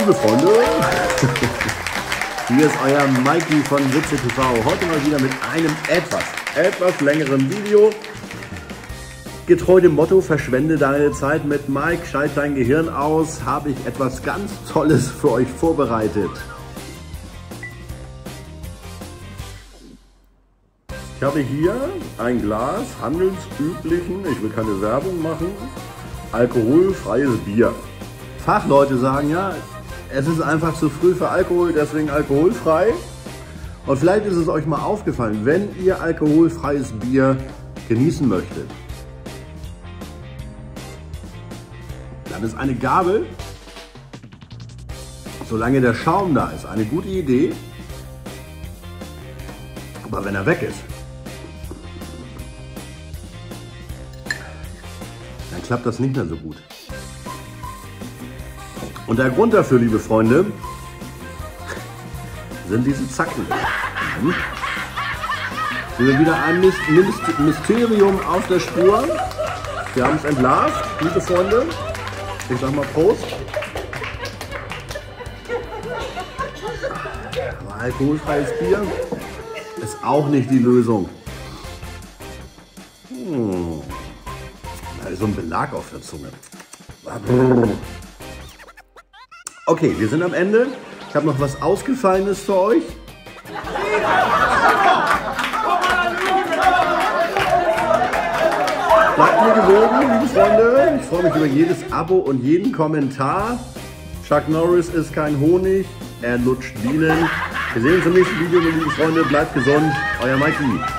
Liebe Freunde, hier ist euer Mikey von Witze TV. Heute mal wieder mit einem etwas längeren Video. Getreu dem Motto, verschwende deine Zeit mit Mike, schalt dein Gehirn aus, habe ich etwas ganz Tolles für euch vorbereitet. Ich habe hier ein Glas handelsüblichen, ich will keine Werbung machen, alkoholfreies Bier. Fachleute sagen ja, es ist einfach zu früh für Alkohol, deswegen alkoholfrei. Und vielleicht ist es euch mal aufgefallen, wenn ihr alkoholfreies Bier genießen möchtet, dann ist eine Gabel, solange der Schaum da ist, eine gute Idee. Aber wenn er weg ist, dann klappt das nicht mehr so gut. Und der Grund dafür, liebe Freunde, sind diese Zacken. Sind wir wieder ein Mysterium auf der Spur. Wir haben es entlarvt, liebe Freunde. Ich sag mal Prost. Aber alkoholfreies Bier ist auch nicht die Lösung. Da ist so ein Belag auf der Zunge. Okay, wir sind am Ende. Ich habe noch was Ausgefallenes für euch. Bleibt mir gewogen, liebe Freunde. Ich freue mich über jedes Abo und jeden Kommentar. Chuck Norris ist kein Honig, er lutscht Bienen. Wir sehen uns im nächsten Video, liebe Freunde. Bleibt gesund, euer Mikey.